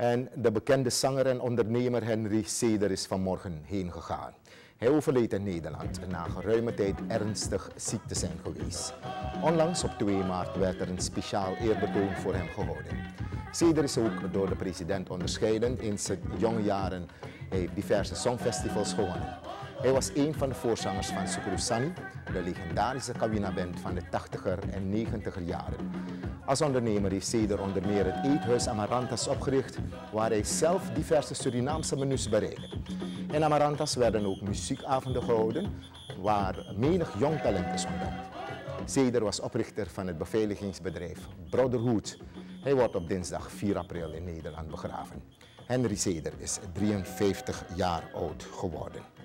En de bekende zanger en ondernemer Henry Seder is vanmorgen heen gegaan. Hij overleed in Nederland na geruime tijd ernstig ziek te zijn geweest. Onlangs op 2 maart werd er een speciaal eerbetoon voor hem gehouden. Seder is ook door de president onderscheiden. In zijn jonge jaren heeft diverse songfestivals gewonnen. Hij was een van de voorzangers van Sukuru Sani, de legendarische Kawina-band van de 80er en 90er jaren. Als ondernemer heeft Seder onder meer het eethuis Amarantas opgericht, waar hij zelf diverse Surinaamse menus bereidde. In Amarantas werden ook muziekavonden gehouden, waar menig jong talent is ontdekt. Seder was oprichter van het beveiligingsbedrijf Brotherhood. Hij wordt op dinsdag 4 april in Nederland begraven. Henry Seder is 53 jaar oud geworden.